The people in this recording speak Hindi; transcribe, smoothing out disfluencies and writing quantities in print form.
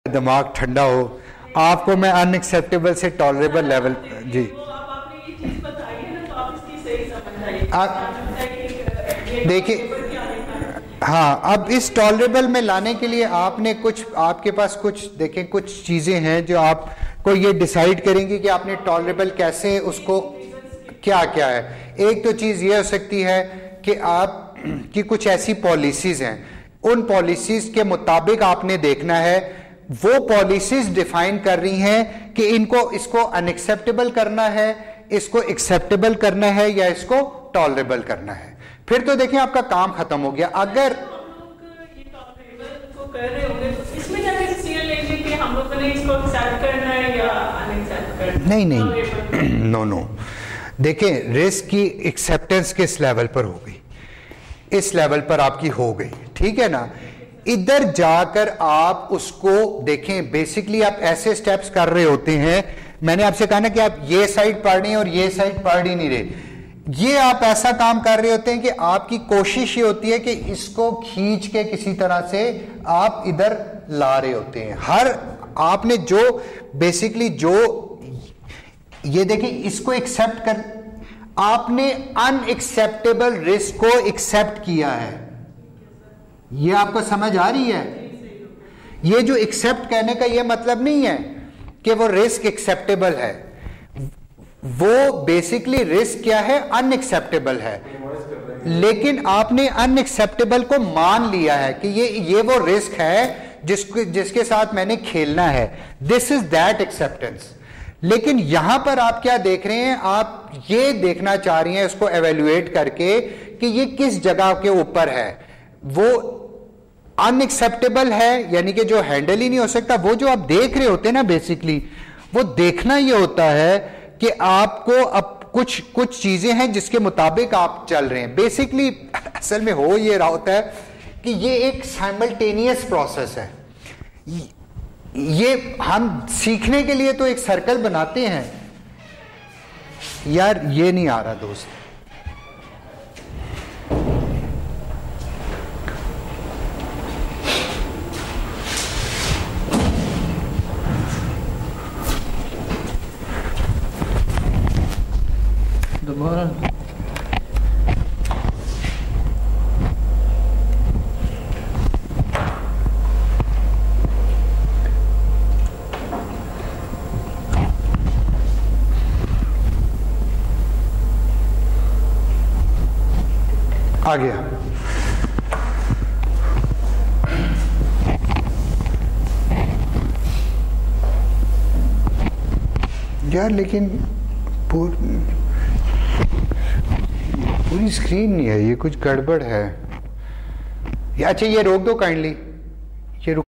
दिमाग ठंडा हो, आपको मैं अनएक्सेप्टेबल से टॉलरेबल लेवल जी देखिए। हाँ, अब इस टॉलरेबल में लाने के लिए आपने कुछ, आपके पास कुछ देखें, कुछ चीजें हैं जो आपको ये डिसाइड करेंगी कि आपने टॉलरेबल कैसे, उसको क्या क्या है। एक तो चीज ये हो सकती है कि आप की कुछ ऐसी पॉलिसीज हैं, उन पॉलिसीज के मुताबिक आपने देखना है, वो पॉलिसीज डिफाइन कर रही हैं कि इनको, इसको अनएक्सेप्टेबल करना है, इसको एक्सेप्टेबल करना है या इसको टॉलरेबल करना है। फिर तो देखिए आपका काम खत्म हो गया। अगर नहीं नहीं नो नो, देखें रिस्क की एक्सेप्टेंस किस लेवल पर हो गई, इस लेवल पर आपकी हो गई, ठीक है ना। इधर जाकर आप उसको देखें, बेसिकली आप ऐसे स्टेप्स कर रहे होते हैं, मैंने आपसे कहा ना कि आप ये साइड पढ़ रहे हैं और ये साइड पढ़ ही नहीं रहे, ये आप ऐसा काम कर रहे होते हैं कि आपकी कोशिश ये होती है कि इसको खींच के किसी तरह से आप इधर ला रहे होते हैं। हर आपने जो बेसिकली जो ये देखिए, इसको एक्सेप्ट कर, आपने अनएक्सेप्टेबल रिस्क को एक्सेप्ट किया है, ये आपको समझ आ रही है। ये जो एक्सेप्ट कहने का ये मतलब नहीं है कि वो रिस्क एक्सेप्टेबल है, वो बेसिकली रिस्क क्या है, अनएक्सेप्टेबल है, लेकिन आपने अनएक्सेप्टेबल को मान लिया है कि ये वो रिस्क है जिसके साथ मैंने खेलना है। This is that acceptance. लेकिन यहां पर आप क्या देख रहे हैं, आप ये देखना चाह रही हैं इसको एवेल्युएट करके कि ये किस जगह के ऊपर है, वो अनएक्सेप्टेबल है यानी कि जो हैंडल ही नहीं हो सकता। वो जो आप देख रहे होते हैं ना, बेसिकली वो देखना ये होता है कि आपको अब कुछ चीजें हैं जिसके मुताबिक आप चल रहे हैं। बेसिकली असल में हो ये रहा होता है कि ये एक साइमल्टेनियस प्रोसेस है। ये हम सीखने के लिए तो एक सर्कल बनाते हैं, यार ये नहीं आ रहा दोस्त, दोबारा आ गया। यार लेकिन पूरी स्क्रीन नहीं है, ये कुछ गड़बड़ है। अच्छा ये रोक दो काइंडली।